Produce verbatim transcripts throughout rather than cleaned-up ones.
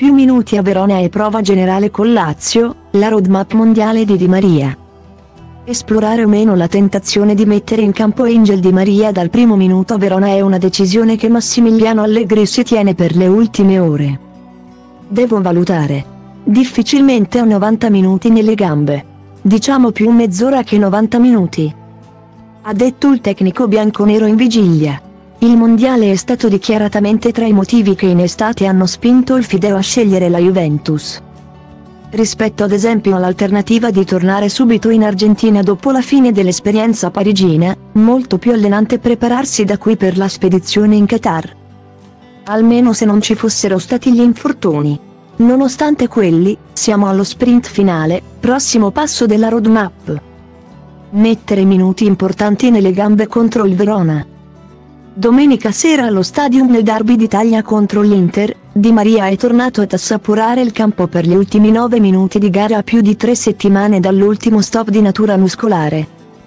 Più minuti a Verona e prova generale con Lazio, la roadmap mondiale di Di Maria. Esplorare o meno la tentazione di mettere in campo Angel Di Maria dal primo minuto a Verona è una decisione che Massimiliano Allegri si tiene per le ultime ore. Devo valutare. Difficilmente ho novanta minuti nelle gambe. Diciamo più mezz'ora che novanta minuti. Ha detto il tecnico bianconero in vigilia. Il mondiale è stato dichiaratamente tra i motivi che in estate hanno spinto il Fideo a scegliere la Juventus. Rispetto ad esempio all'alternativa di tornare subito in Argentina dopo la fine dell'esperienza parigina, molto più allenante prepararsi da qui per la spedizione in Qatar. Almeno se non ci fossero stati gli infortuni. Nonostante quelli, siamo allo sprint finale, prossimo passo della roadmap. Mettere minuti importanti nelle gambe contro il Verona. Domenica sera allo Stadium nel derby d'Italia contro l'Inter, Di Maria è tornato ad assaporare il campo per gli ultimi nove minuti di gara a più di tre settimane dall'ultimo stop di natura muscolare.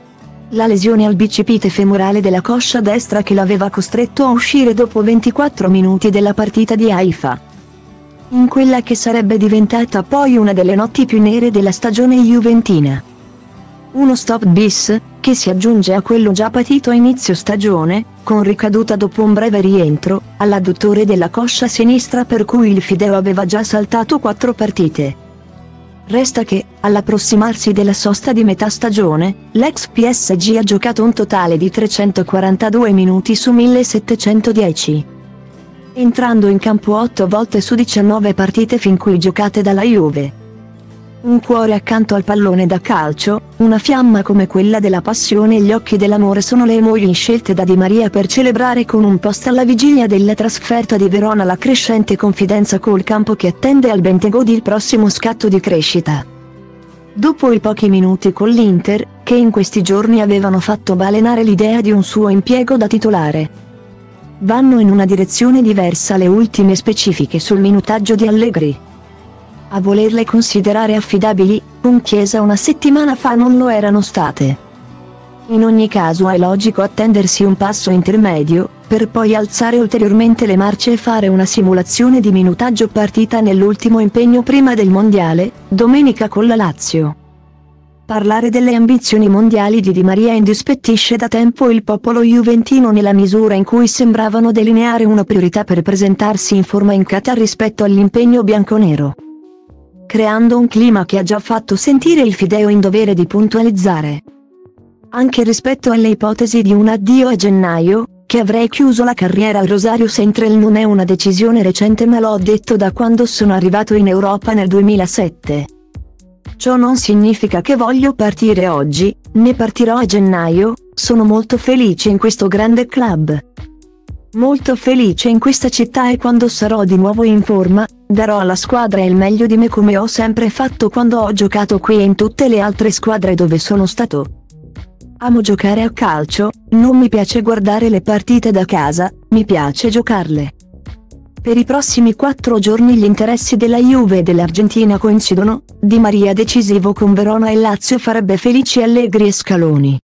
La lesione al bicipite femorale della coscia destra che l'aveva costretto a uscire dopo ventiquattro minuti della partita di Haifa. In quella che sarebbe diventata poi una delle notti più nere della stagione juventina. Uno stop bis, che si aggiunge a quello già patito a inizio stagione, con ricaduta dopo un breve rientro, all'adduttore della coscia sinistra per cui il Fideo aveva già saltato quattro partite. Resta che, all'approssimarsi della sosta di metà stagione, l'ex P S G ha giocato un totale di trecentoquarantadue minuti su millesettecentodieci. Entrando in campo otto volte su diciannove partite fin qui giocate dalla Juve. Un cuore accanto al pallone da calcio, una fiamma come quella della passione e gli occhi dell'amore sono le emoji scelte da Di Maria per celebrare con un post alla vigilia della trasferta di Verona la crescente confidenza col campo che attende al Bentegodi il prossimo scatto di crescita. Dopo i pochi minuti con l'Inter, che in questi giorni avevano fatto balenare l'idea di un suo impiego da titolare. Vanno in una direzione diversa le ultime specifiche sul minutaggio di Allegri. A volerle considerare affidabili, con Chiesa una settimana fa non lo erano state. In ogni caso è logico attendersi un passo intermedio, per poi alzare ulteriormente le marce e fare una simulazione di minutaggio partita nell'ultimo impegno prima del mondiale, domenica con la Lazio. Parlare delle ambizioni mondiali di Di Maria indispettisce da tempo il popolo juventino nella misura in cui sembravano delineare una priorità per presentarsi in forma in Qatar rispetto all'impegno bianconero. Creando un clima che ha già fatto sentire il Fideo in dovere di puntualizzare. Anche rispetto alle ipotesi di un addio a gennaio, che avrei chiuso la carriera al Rosario Central non è una decisione recente ma l'ho detto da quando sono arrivato in Europa nel duemilasette. Ciò non significa che voglio partire oggi, ne partirò a gennaio, sono molto felice in questo grande club. Molto felice in questa città e quando sarò di nuovo in forma, darò alla squadra il meglio di me come ho sempre fatto quando ho giocato qui e in tutte le altre squadre dove sono stato. Amo giocare a calcio, non mi piace guardare le partite da casa, mi piace giocarle. Per i prossimi quattro giorni gli interessi della Juve e dell'Argentina coincidono, Di Maria decisivo con Verona e Lazio farebbe felici Allegri e Scaloni.